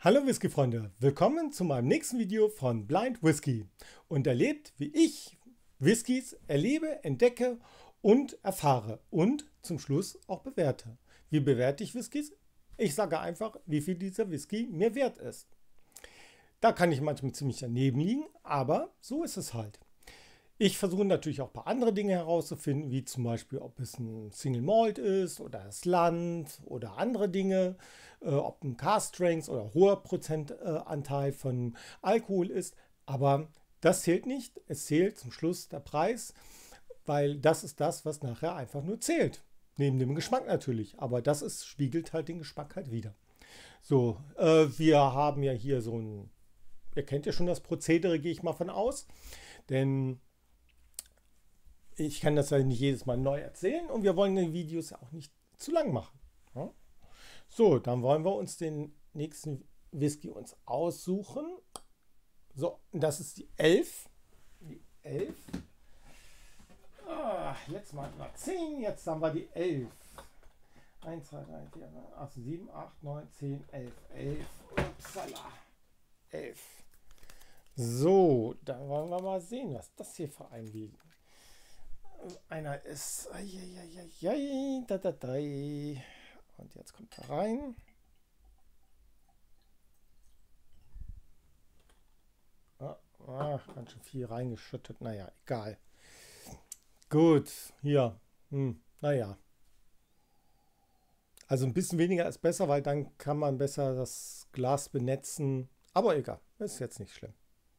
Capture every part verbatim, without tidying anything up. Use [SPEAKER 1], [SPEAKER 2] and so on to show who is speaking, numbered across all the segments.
[SPEAKER 1] Hallo Whisky-Freunde, willkommen zu meinem nächsten Video von Blind Whisky und erlebt, wie ich Whiskys erlebe, entdecke und erfahre und zum Schluss auch bewerte. Wie bewerte ich Whiskys? Ich sage einfach, wie viel dieser Whisky mir wert ist. Da kann ich manchmal ziemlich daneben liegen, aber so ist es halt. Ich versuche natürlich auch ein paar andere Dinge herauszufinden, wie zum Beispiel, ob es ein Single Malt ist oder das Land oder andere Dinge, äh, ob ein Cask Strength oder hoher Prozentanteil äh, von Alkohol ist. Aber das zählt nicht. Es zählt zum Schluss der Preis, weil das ist das, was nachher einfach nur zählt. Neben dem Geschmack natürlich. Aber das ist, spiegelt halt den Geschmack halt wieder. So, äh, wir haben ja hier so ein, ihr kennt ja schon das Prozedere, gehe ich mal von aus. Denn ich kann das ja nicht jedes Mal neu erzählen und wir wollen die Videos ja auch nicht zu lang machen. Ja? So, dann wollen wir uns den nächsten Whisky uns aussuchen. So, das ist die elf. Die elf. Ah, jetzt mal zehn, jetzt haben wir die elf. eins, zwei, drei, vier, fünf, acht, sieben, acht, neun, zehn, elf. elf. Upsala. elf. So, dann wollen wir mal sehen, was das hier für ein Video ist. Einer ist. Ai, da, da, da. Und jetzt kommt er rein. Ah, ah, ganz schön viel reingeschüttet. Naja, egal. Gut, hier. Hm, naja. Also ein bisschen weniger ist besser, weil dann kann man besser das Glas benetzen. Aber egal, ist jetzt nicht schlimm.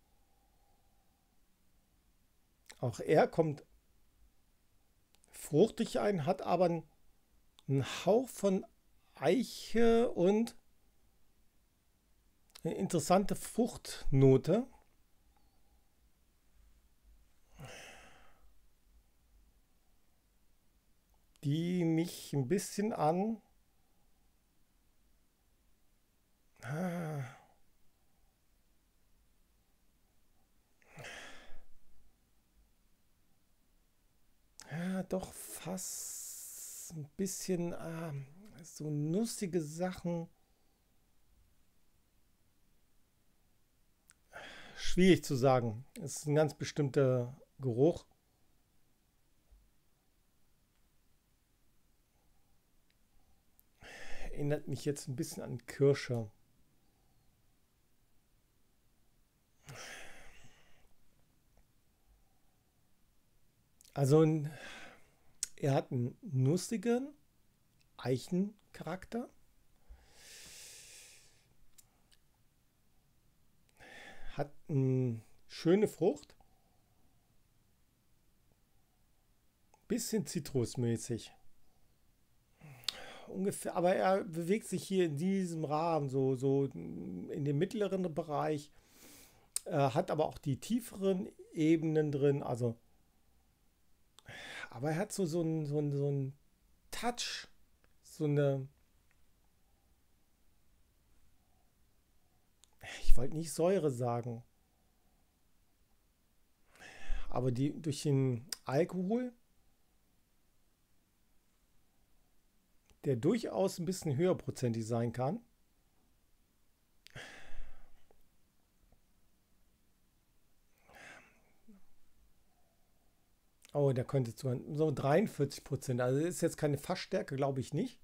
[SPEAKER 1] Auch er kommt fruchtig ein, hat aber einen Hauch von Eiche und eine interessante Fruchtnote. Die mich ein bisschen an ah, ja, doch fast ein bisschen ah, so nussige Sachen. Schwierig zu sagen. Es ist ein ganz bestimmter Geruch. Erinnert mich jetzt ein bisschen an Kirsche. Also er hat einen nussigen Eichencharakter. Hat eine schöne Frucht. Bisschen zitrusmäßig. Ungefähr, aber er bewegt sich hier in diesem Rahmen, so, so in dem mittleren Bereich. Er hat aber auch die tieferen Ebenen drin. Also, aber er hat so, so einen so so ein Touch, so eine. Ich wollte nicht Säure sagen. Aber die durch den Alkohol, der durchaus ein bisschen höherprozentig sein kann. Oh, der könnte so dreiundvierzig Prozent. Also ist jetzt keine Fassstärke, glaube ich nicht.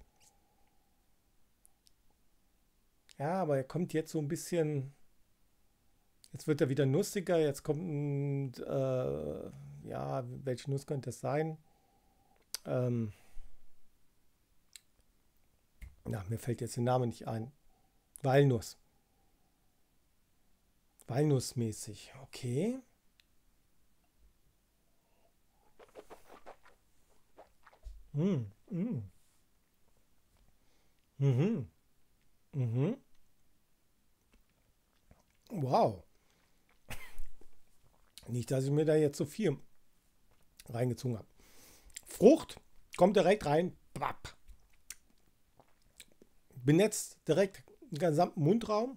[SPEAKER 1] Ja, aber er kommt jetzt so ein bisschen. Jetzt wird er wieder nussiger. Jetzt kommt, äh, ja, welche Nuss könnte es sein? Ähm, ja, mir fällt jetzt der Name nicht ein. Walnuss. Walnussmäßig, okay. Mm, mm. Mhm. Mhm. Wow. Nicht, dass ich mir da jetzt so viel reingezogen habe. Frucht kommt direkt rein. Bapp. Benetzt direkt den gesamten Mundraum.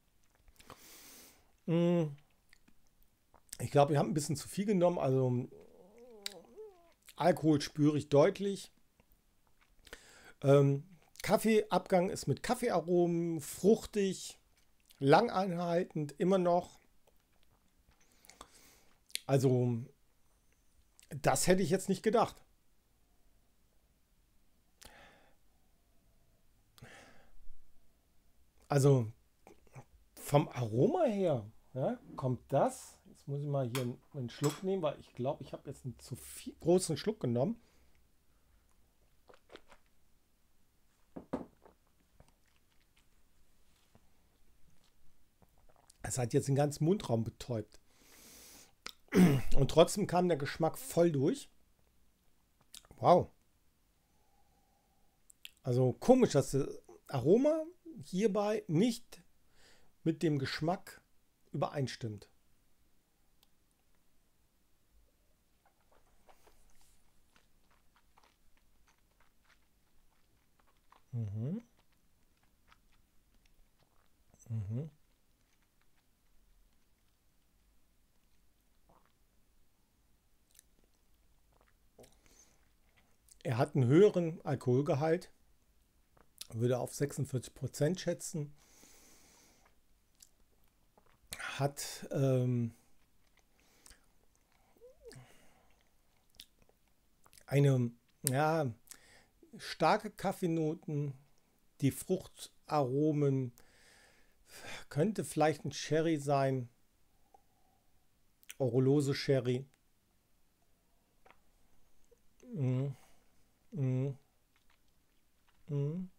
[SPEAKER 1] Ich glaube, ich habe ein bisschen zu viel genommen. Also Alkohol spüre ich deutlich. Ähm, Kaffeeabgang ist mit Kaffeearomen, fruchtig. langanhaltend, immer noch. Also, das hätte ich jetzt nicht gedacht. Also, vom Aroma her, ja, kommt das. Jetzt muss ich mal hier einen, einen Schluck nehmen, weil ich glaube, ich habe jetzt einen zu viel, großen Schluck genommen. Es hat jetzt den ganzen Mundraum betäubt. Und trotzdem kam der Geschmack voll durch. Wow. Also komisch, dass das Aroma hierbei nicht mit dem Geschmack übereinstimmt. Mhm. Mhm. Er hat einen höheren Alkoholgehalt, würde auf sechsundvierzig Prozent schätzen. Hat ähm, eine ja, starke Kaffeenoten, die Fruchtaromen, könnte vielleicht ein Sherry sein, Orolose Sherry. Mm, mm, mm.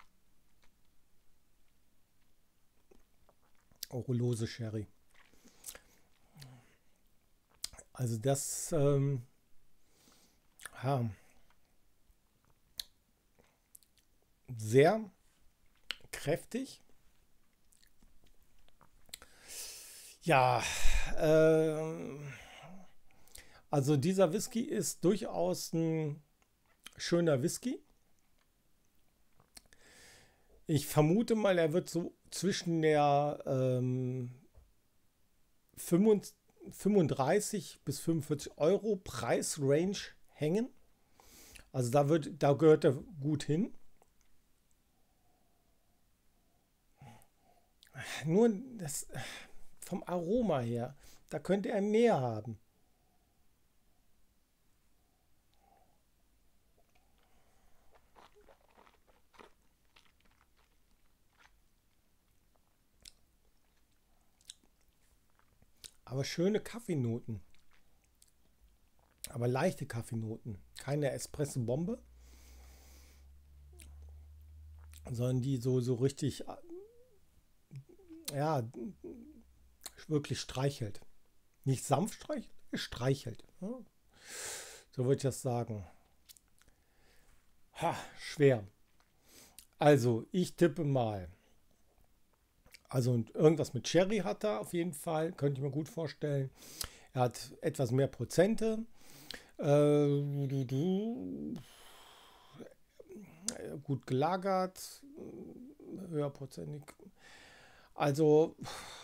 [SPEAKER 1] Orolose Sherry. Also das ähm, ja, sehr kräftig. Ja, äh, also dieser Whisky ist durchaus ein schöner Whisky. Ich vermute mal, er wird so zwischen der ähm, fünfunddreißig bis fünfundvierzig Euro Preisrange hängen. Also da, wird, da gehört er gut hin. Nur das vom Aroma her, da könnte er mehr haben. Aber schöne Kaffeenoten. Aber leichte Kaffeenoten. Keine Espresso-Bombe. Sondern die so, so richtig, ja, wirklich streichelt. Nicht sanft streichelt, streichelt. So würde ich das sagen. Ha, schwer. Also, ich tippe mal. Also irgendwas mit Cherry hat er auf jeden Fall, könnte ich mir gut vorstellen. Er hat etwas mehr Prozente. Äh, gut gelagert, höherprozentig. Also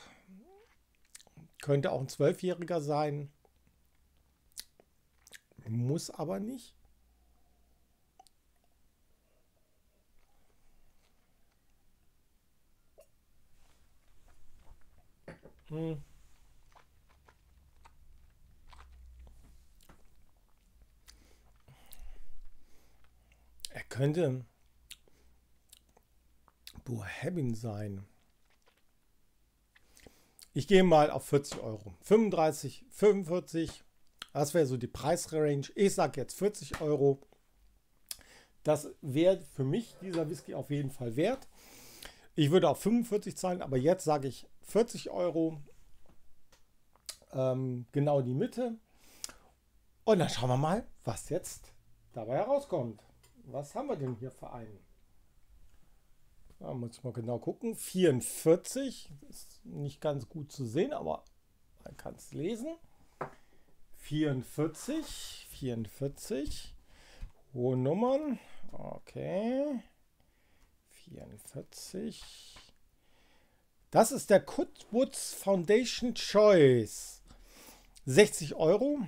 [SPEAKER 1] könnte auch ein Zwölfjähriger sein. Muss aber nicht. Hm. Er könnte Bohemian sein. Ich gehe mal auf vierzig Euro. fünfunddreißig, fünfundvierzig. Das wäre so die Preisrange. Ich sage jetzt vierzig Euro. Das wäre für mich dieser Whisky auf jeden Fall wert. Ich würde auf fünfundvierzig zahlen, aber jetzt sage ich vierzig Euro. Ähm, genau die Mitte. Und dann schauen wir mal, was jetzt dabei herauskommt. Was haben wir denn hier für einen? Da muss ich mal genau gucken. vierundvierzig. Ist nicht ganz gut zu sehen, aber man kann es lesen. vierundvierzig. vierundvierzig. Hohe Nummern. Okay. vierundvierzig. Das ist der Goodwoods Foundation Choice. sechzig Euro.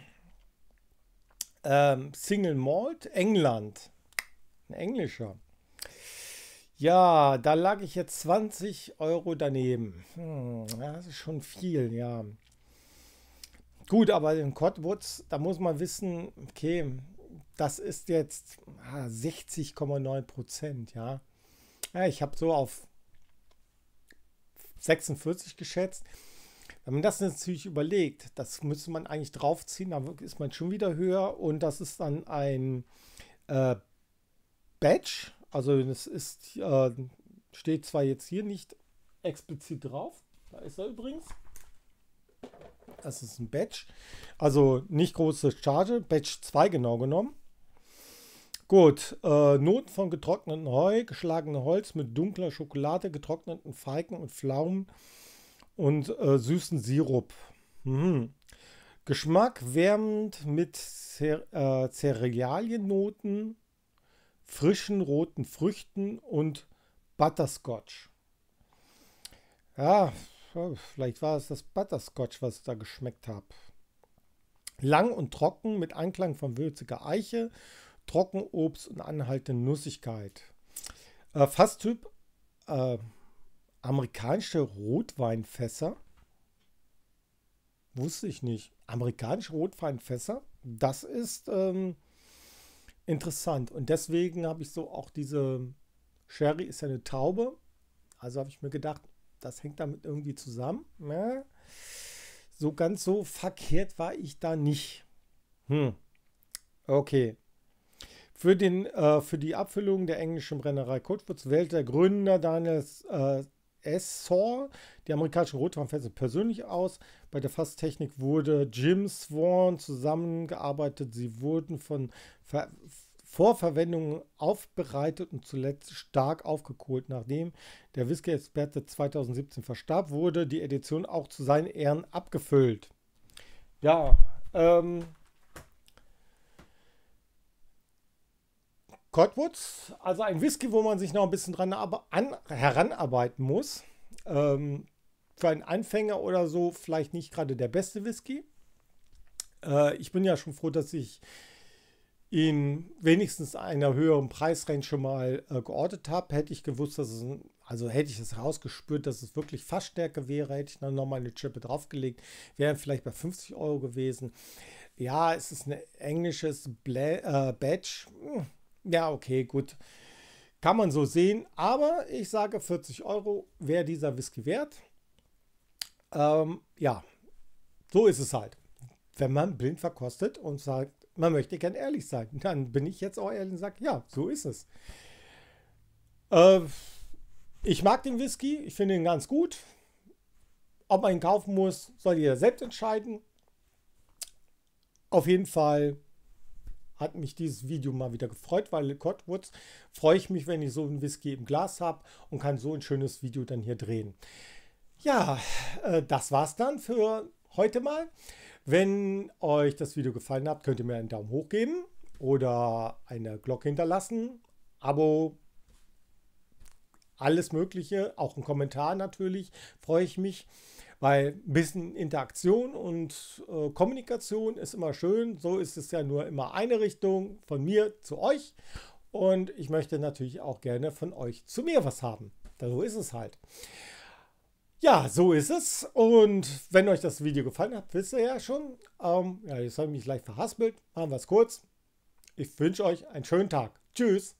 [SPEAKER 1] Ähm, Single Malt, England. Ein englischer. Ja, da lag ich jetzt zwanzig Euro daneben. Hm, ja, das ist schon viel, ja. Gut, aber in Codewoods, da muss man wissen, okay, das ist jetzt ah, sechzig Komma neun Prozent, ja. Ja, ich habe so auf sechsundvierzig geschätzt. Wenn man das natürlich überlegt, das müsste man eigentlich draufziehen, dann ist man schon wieder höher und das ist dann ein äh, Badge. Also das ist, äh, steht zwar jetzt hier nicht explizit drauf, da ist er übrigens. Das ist ein Badge. Also nicht große Charge, Badge zwei genau genommen. Gut, äh, Noten von getrocknetem Heu, geschlagenem Holz mit dunkler Schokolade, getrockneten Feigen und Pflaumen und äh, süßen Sirup. Mhm. Geschmack wärmend mit Cer äh, Cerealiennoten, frischen roten Früchten und Butterscotch. Ja, vielleicht war es das Butterscotch, was ich da geschmeckt habe. Lang und trocken mit Anklang von würziger Eiche, Trockenobst und anhaltende Nussigkeit. Äh, Fasstyp äh, amerikanische Rotweinfässer. Wusste ich nicht. Amerikanische Rotweinfässer, das ist ähm, interessant. Und deswegen habe ich so auch diese Sherry ist ja eine Taube. Also habe ich mir gedacht, das hängt damit irgendwie zusammen. Ja, so ganz so verkehrt war ich da nicht. Hm. Okay. Für, den, äh, für die Abfüllung der englischen Brennerei Codewoods wählte der Gründer Daniel äh, Essor die amerikanischen Rotweinfässer persönlich aus. Bei der Fasstechnik wurde Jim Swan zusammengearbeitet. Sie wurden von Ver Vorverwendungen aufbereitet und zuletzt stark aufgekohlt. Nachdem der Whisky-Experte zweitausendsiebzehn verstarb, wurde die Edition auch zu seinen Ehren abgefüllt. Ja, ähm, Codewoods, also ein Whisky, wo man sich noch ein bisschen dran an, heranarbeiten muss. Ähm, für einen Anfänger oder so vielleicht nicht gerade der beste Whisky. Äh, ich bin ja schon froh, dass ich in wenigstens einer höheren Preisrange schon mal äh, geortet habe. Hätte ich gewusst, dass es, ein, also hätte ich es rausgespürt, dass es wirklich Fassstärke wäre, hätte ich dann nochmal eine Chippe draufgelegt, wäre vielleicht bei fünfzig Euro gewesen. Ja, es ist ein englisches Bla äh, Badge. Hm. Ja, okay, gut. Kann man so sehen, aber ich sage vierzig Euro wäre dieser Whisky wert. Ähm, ja, so ist es halt. Wenn man blind verkostet und sagt, man möchte gern ehrlich sein, dann bin ich jetzt auch ehrlich und sage, ja, so ist es. Äh, ich mag den Whisky, ich finde ihn ganz gut. Ob man ihn kaufen muss, soll jeder selbst entscheiden. Auf jeden Fall hat mich dieses Video mal wieder gefreut, weil Codewoods freue ich mich, wenn ich so einen Whisky im Glas habe und kann so ein schönes Video dann hier drehen. Ja, äh, das war's dann für heute mal. Wenn euch das Video gefallen hat, könnt ihr mir einen Daumen hoch geben oder eine Glocke hinterlassen, Abo, alles Mögliche, auch ein Kommentar natürlich, freue ich mich. Weil ein bisschen Interaktion und äh, Kommunikation ist immer schön. So ist es ja nur immer eine Richtung von mir zu euch. Und ich möchte natürlich auch gerne von euch zu mir was haben. So ist es halt. Ja, so ist es. Und wenn euch das Video gefallen hat, wisst ihr ja schon. Ähm, ja, jetzt habe ich mich leicht verhaspelt. Machen wir es kurz. Ich wünsche euch einen schönen Tag. Tschüss.